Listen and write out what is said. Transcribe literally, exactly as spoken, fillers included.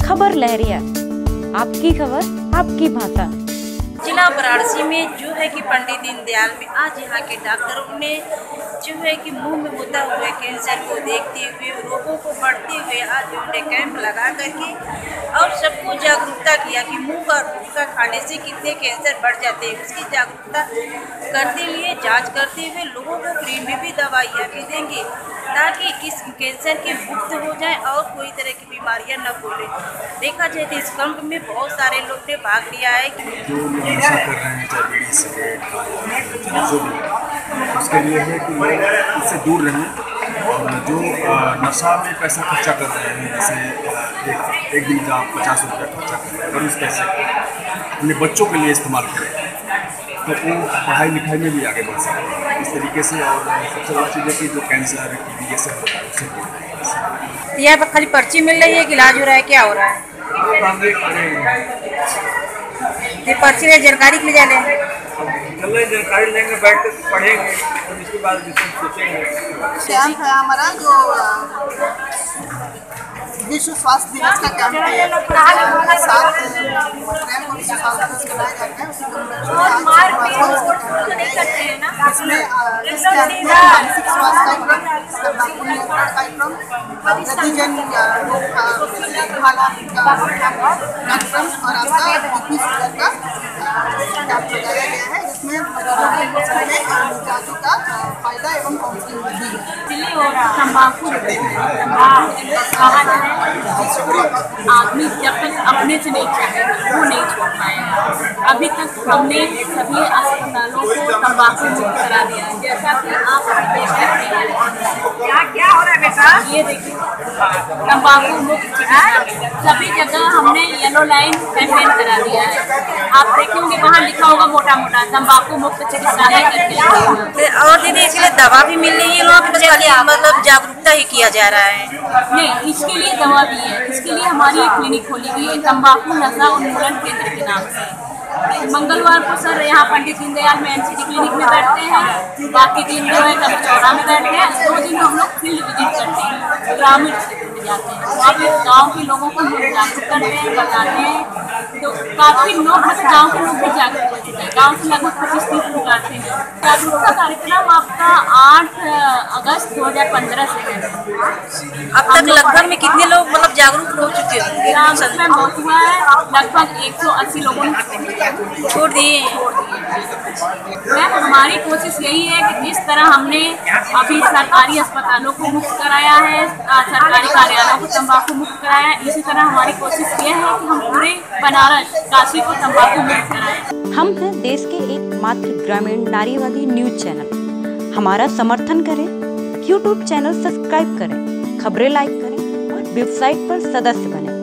खबर लहरिया, आपकी खबर आपकी भाषा। जिला वाराणसी में जो है कि पंडित दीनदयाल में आज यहाँ के डॉक्टरों ने जो है कि मुंह में होता हुए कैंसर को देखते हुए रोगों को बढ़ते हुए आज उन्होंने कैंप लगा करके और सबको जागरूकता किया कि मुंह का गुटखा खाने से कितने कैंसर बढ़ जाते हैं। उसकी जागरूकता करते हुए जांच करते हुए लोगों को फ्री में भी दवाइयाँ भी देंगे ताकि इस कैंसर के मुक्त हो जाए और कोई तरह की बीमारियां न फैले। देखा जाए तो इस कैंप में बहुत सारे लोग ने भाग लिया है। जो लोग नशा कर रहे हैं, चाहे बीड़ी सिगरेट गांजा जो भी, उसके लिए है कि इससे दूर रहें। और जो नशा में पैसा खर्चा कर रहे हैं, जैसे एक, एक दिन का पचास रुपया खर्चा कर रहे हैं और उस पैसे अपने बच्चों के लिए इस्तेमाल करें तो वो पढ़ाई लिखाई में भी आगे बढ़ सकते हैं इस तरीके से। और सबसे बड़ी चीज़ है कि जो कैंसर टीबी ये सब होता है उससे यहाँ पर खाली पर्ची मिल रही है कि इलाज हो रहा है, क्या हो रहा है? ये पर्ची में जानकारी के लिए जा रहे हैं, जानकारी लेंगे, बैठ कर पढ़ेंगे और इसके बाद सोचेंगे। कैंप है हमारा जो विश्व स्वास्थ्य दिवस का कैंप है। सात कैंप विश्व स्वास्थ्य दिवस कराए जाते हैं। इसमें इस कैंप में मानसिक स्वास्थ्य कार्यक्रम, कार्यक्रम, नतीजन कार्यक्रम और आपका बीपी शुगर का कैंप लगाया गया है, जिसमें जांचों का फायदा एवं काउंसलिंग भी है। तम्बाकू आदमी जब तक अपने से नहीं चाहेगा वो नहीं छोड़ पाएगा। अभी तक हमने सभी अस्पतालों को तम्बाकू मुक्त करा दिया है। जैसा कि आप देख सकते हैं क्या क्या हो रहा है बेटा, ये देखिए तम्बाकू मुक्त सभी जगह हमने येलो लाइन कैंपेन करा दिया है। आप देखेंगे वहाँ लिखा होगा मोटा मोटा तम्बाकू मुक्त चिकित्सालय करके। और दीदी इसलिए दवा भी मिल रही है लोगों को, मतलब जागरूकता ही किया जा रहा है? नहीं, इसके लिए दवा भी है। इसके लिए हमारी एक क्लिनिक खोली गई है तंबाकू नशा उन्मूलन केंद्र के नाम से। मंगलवार को सर यहाँ पंडित दीनदयाल में एनसीडी क्लिनिक में बैठते हैं, बाकी दिन जो है कभी चौरा में बैठते हैं। दो दिन हम लोग फील्ड विजिट करते हैं, ग्रामीण क्षेत्र में जाते हैं, वहाँ पे गाँव के लोगों को हम जागरूक करते हैं, बताते हैं। तो काफ़ी लोग मतलब गाँव के लोग भी जागरूक हो चुके हैं। गाँव से लगभग पच्चीस तीस लोग आते हैं। जागरूकता कार्यक्रम आपका आठ अगस्त दो हजार पंद्रह से है। अब तक लगभग में कितने लोग मतलब जागरूक हो चुके होंगे? बहुत हुआ है, लगभग एक सौ अस्सी लोगों ने छोड़ दिए। हमारी कोशिश यही है कि जिस तरह हमने अभी सरकारी अस्पतालों को मुक्त कराया है, सरकारी कार्यालयों को तंबाकू मुक्त कराया है, इसी तरह हमारी कोशिश ये है कि हम पूरे बनारस काशी को तंबाकू मुक्त कराएं। हम हैं देश के एकमात्र ग्रामीण नारीवादी न्यूज चैनल। हमारा समर्थन करें, यूट्यूब चैनल सब्सक्राइब करें, खबरें लाइक करें और वेबसाइट पर सदस्य बनें।